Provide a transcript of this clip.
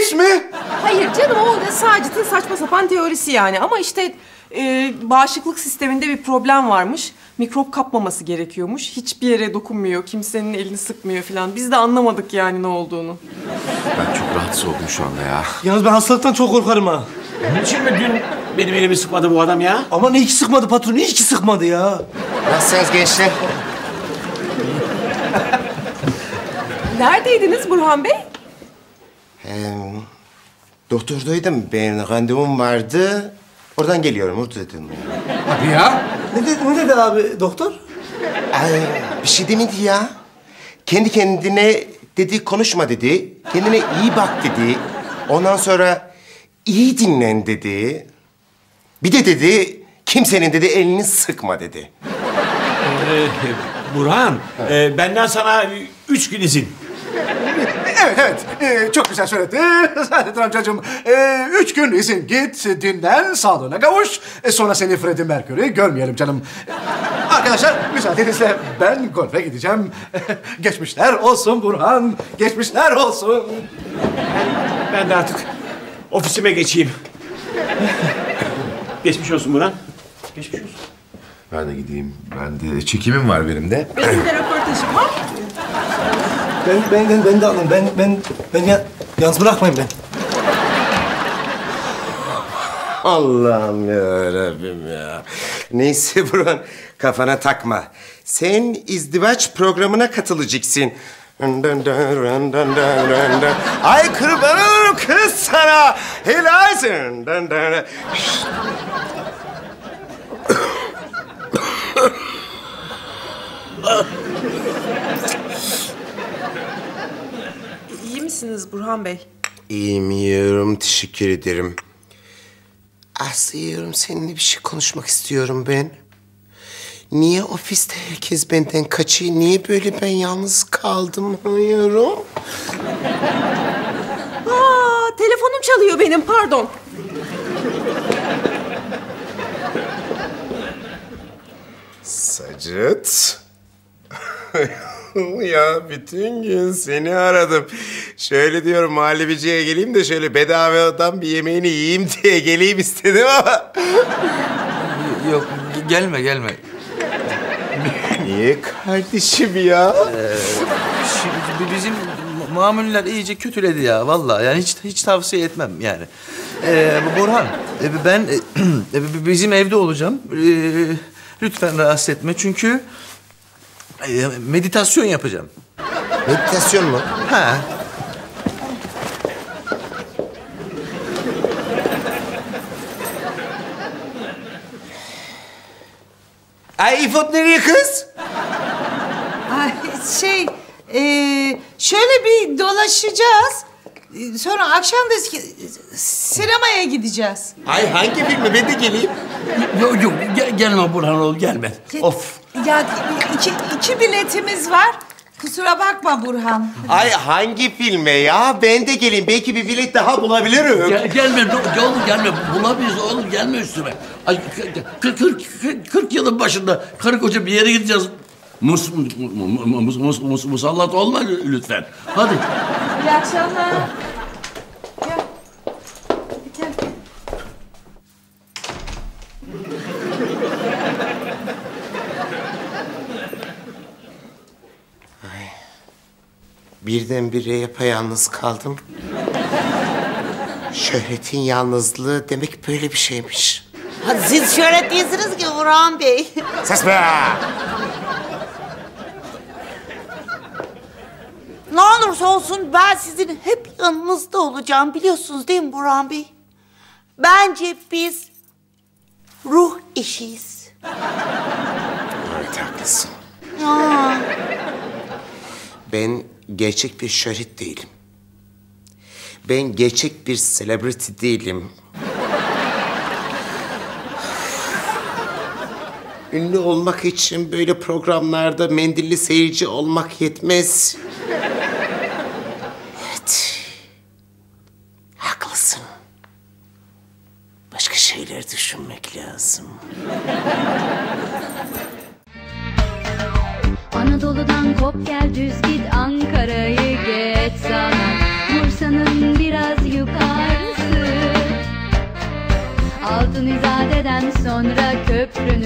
Fetiş mi? Hayır canım, o Sacit'in saçma sapan teorisi yani. Ama işte bağışıklık sisteminde bir problem varmış. Mikrop kapmaması gerekiyormuş. Hiçbir yere dokunmuyor, kimsenin elini sıkmıyor falan. Biz de anlamadık yani ne olduğunu. Ben çok rahatsız oldum şu anda ya. Yalnız ben hastalıktan çok korkarım ha. Onun için mi dün benim elimi sıkmadı bu adam ya? Aman iyi ki sıkmadı patron, iyi ki sıkmadı ya. Nasılsınız gençler? Neredeydiniz Burhan Bey? Doktordaydım. Ben randevum vardı. Oradan geliyorum, orada dedim. Hadi ya. Ne dedi abi doktor? Ay, bir şey demedi ya. Kendi kendine dedi, konuşma dedi. Kendine iyi bak dedi. Ondan sonra iyi dinlen dedi. Bir de dedi, kimsenin dedi elini sıkma dedi. Burhan, benden sana 3 gün izin. Evet. Çok güzel söyledi Saadettin amcacığım. 3 gün izin git, dinlen, sağlığına kavuş. Sonra seni Freddie Mercury görmeyelim canım. Arkadaşlar, müsaadenizle ben golfe gideceğim. Geçmişler olsun Burhan, geçmişler olsun. Ben de artık ofisime geçeyim. Geçmiş olsun Burhan. Geçmiş olsun. Ben de gideyim. Ben de çekimim var benim de. Benim de röportajım var. Ben de alın. Yalnız bırakmayın ben. Allah'ım yarabbim ya. Neyse Burhan, kafana takma. Sen izdivaç programına katılacaksın. Ay kurban olurum kız sana. Helalsin. İyi misiniz Burhan Bey? İyiyim, yiyorum. Teşekkür ederim. Aslı yiyorum, seninle bir şey konuşmak istiyorum ben. Niye ofiste herkes benden kaçıyor? Niye böyle ben yalnız kaldım yiyorum? Telefonum çalıyor benim, pardon. Sacit. Ya bütün gün seni aradım. Şöyle diyorum, muhallebiciye geleyim de şöyle bedavadan bir yemeğini yiyeyim diye geleyim istedim ama... Yok, gelme. Niye kardeşim ya? Şimdi bizim mamuller iyice kötüledi ya vallahi. Yani hiç tavsiye etmem yani. Burhan, ben bizim evde olacağım. Lütfen rahatsız etme çünkü meditasyon yapacağım. Meditasyon mu? Ha. Ay İfot nereye kız? Ay, şöyle bir dolaşacağız. Sonra akşam da sinemaya gideceğiz. Ay hangi filmi? Ben de geleyim. Yok, gelme Burhan oğlum, gelme. Of. Ya iki biletimiz var. Kusura bakma Burhan. Ay hangi filme ya? Ben de geleyim. Belki bir bilet daha bulabilirim. Gelme oğlum, gelme. Bulamayız oğlum, gelme üstüme. Ay 40 yılın başında karı koca bir yere gideceğiz. Musallat olma lütfen. Hadi. İyi akşamlar. Gel. Gel. Birdenbire yapayalnız kaldım. Şöhretin yalnızlığı demek böyle bir şeymiş. Hadi siz şöhret değilsiniz ki Burhan Bey. Ses be! Ne olursa olsun ben sizin hep yanınızda olacağım, biliyorsunuz değil mi Burhan Bey? Bence biz ruh eşiyiz. Evet, haklısın. Ya. Ben gerçek bir şöhret değilim. Ben gerçek bir celebrity değilim. Ünlü olmak için böyle programlarda mendilli seyirci olmak yetmez. Evet. Haklısın. Başka şeyler düşünmek lazım. Anadolu'dan kop gel düz git, Ankara'yı geç sana. Bursa'nın biraz yukarı Altın izadeden sonra köprü